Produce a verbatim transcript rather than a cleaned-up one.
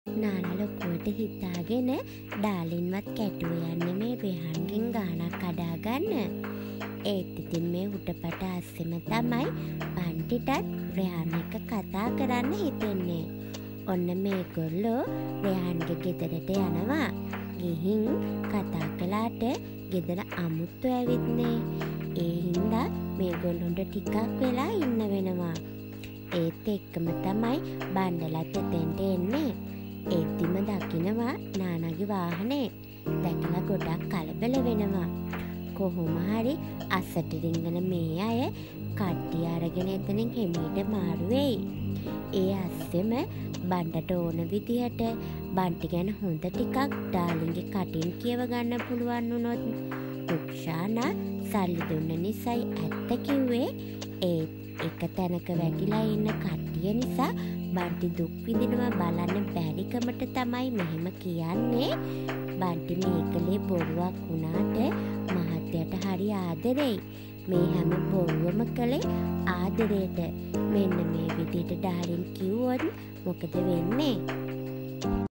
නානා ලොකුවට හිතාගෙන ඩාලින්වත් කැටුව යන්නේ මේ රෙහන්ගෙන් ගානක් කඩාගන්න. ඒත් ඉතින් මේ හුටපට අස්සෙම තමයි බන්ටිටත් රෙහන් එක්ක කතා කරන්න හිතෙන්නේ. ඔන්න මේගොල්ලෝ රෙහන්ගේ ගෙදරට යනවා. ගිහින් කතා කළාට ගෙදර අමුත්තු ඇවිත්නේ. ඒ හින්දා මේගොල්ලොන්ට ටිකක් වෙලා ඉන්න වෙනවා. ඒත් එක්කම තමයි බණ්ඩලත් එතෙන්ට එන්නේ. ඒත්තිම දකිනවා නානාගේ වාහනේ. දැකලා ගොඩක් කලබල වෙනවා. කොහොම හරි අස්සට රිංගන මේ අය කට්ටිය අරගෙන එතනින් හෙමීට මාරු වෙයි. ඒ අස්සෙම බණ්ඩට ඕන විදිහට බන්ටි ගැන හොඳ ටිකක් ඩාලින්ගේ කටින් කියව ගන්න පුළුවන් වුණොත් රුක්ෂානා සල්ලි දුන්න නිසායි ඇත්ත කිව්වේ. ඒත් එක තැනක වැටිලා ඉන්න කට්ටිය නිසා බන්ටි දුක් විඳිනවා බලන්න බැරිකමට තමයි මෙහෙම කියන්නේ. බන්ටි මේකලේ බොරුවක් වුණාට මහත්තයට හරි ආදරෙයි. මේ හැම බොරුවම කළේ ආදරයට. මෙන්න මේ විදිහට ඩාලින් කිව්වොත් මොකද වෙන්නේ?